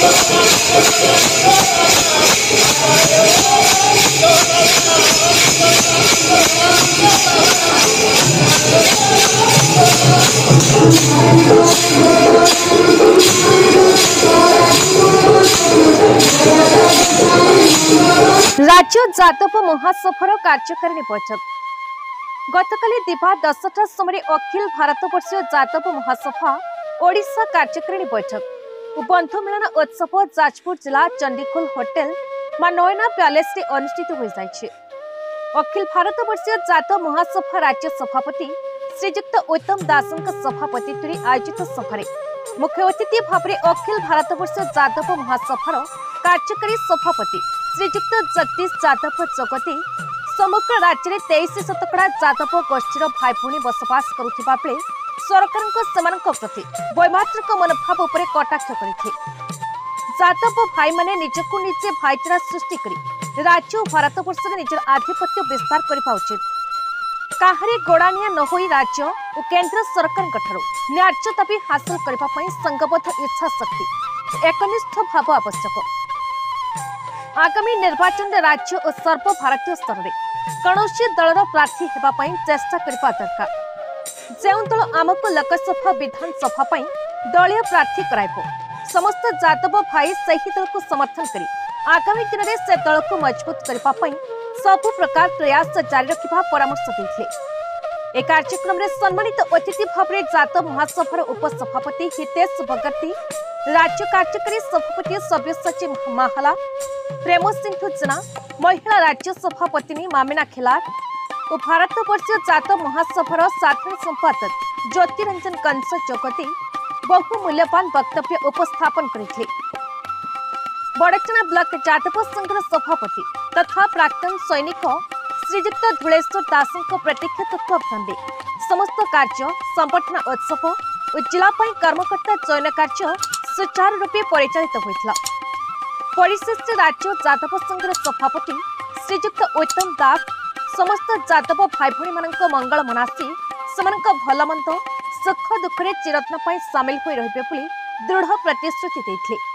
राज्य जादव महासभर कार्यकारिणी बैठक गतकाली दिभा 10टा समय अखिल भारतवर्षीय जादव महासभा ओडिशा कार्यकारिणी बैठक और बंधु मिलन उत्सव जाजपुर जिला चंडीखोल होटेल मां नयना पैलेस रे अनुष्ठित हो जाइछे। अखिल भारतवर्षीय जादव महासभा राज्य सभापति श्रीजुक्त उत्तम दासଙ୍କ सभापतित्व आयोजित सभा मुख्य अतिथि भाव में अखिल भारतवर्षीय जादव महासभार कार्यकारी सभापति श्रीजुक्त जगदीश जादव जगती समग्र राज्य में 23 शतकड़ा जादव गोष्ठीर भाई भौणी बसवास करुवा बेले सरकार प्रति वैमात्रिक मनोभाव उपर कटाक्ष करते। जादव भाई माने निजकु निजे भाईचारा सृष्टि करी राज्य और भारतवर्ष में निजर आधिपत्य विस्तार करने उचित। काहारी गोड़ानिया न होई राज्य और केंद्र सरकार न्याय्य दाबी हासिल करने संगबद्ध इच्छा शक्ति एकनिष्ठ भाव आवश्यक। आगामी निर्वाचन राज्य और सर्वभारतीय स्तर में कौनसी दलर प्रार्थी होगापी चेष्टा करने दरकार। जो दल आमको लोकसभा विधानसभा दलीय प्रार्थी कराइब समस्त जादव भाई सही दल को समर्थन करी आगामी दिन में से दल को मजबूत करने सबु प्रकार प्रयास जारी रखा परामर्श देते। एक कार्यक्रम में सम्मानित अतिथि भाव में जादव महासभार उपसभापति हितेश भगती, राज्य कार्यकारी सभापति सव्यसाची माहला, प्रेम सिंधु जना, महिला राज्य सभापति मामिना खिलार और भारतवर्षीय जादव महासभार साधारण संपादक ज्योतिरंजन कंस जगती बहु मूल्यवान वक्तव्य उपस्थापन करते। बड़चना ब्लॉक जादव संघर सभापति तथा प्राक्तन सैनिक श्रीजुक्त धुलेश्वर दासଙ୍କ प्रत्यक्ष तत्वावधान समस्त कार्य संपठन उत्सव और जिलापाई कर्मकर्ता चयन कार्य सुचारू रूपे परिचालित होता। परिशेष राज्य जादव संघर सभापति श्रीजुक्त उत्तम दास समस्त जादव भाई भौणी मानक मंगल मनासी सेमानक भलमंद सुख दुख में चिरत्न सामिल हो रहिबे बोली दृढ़ प्रतिश्रुति देथिले।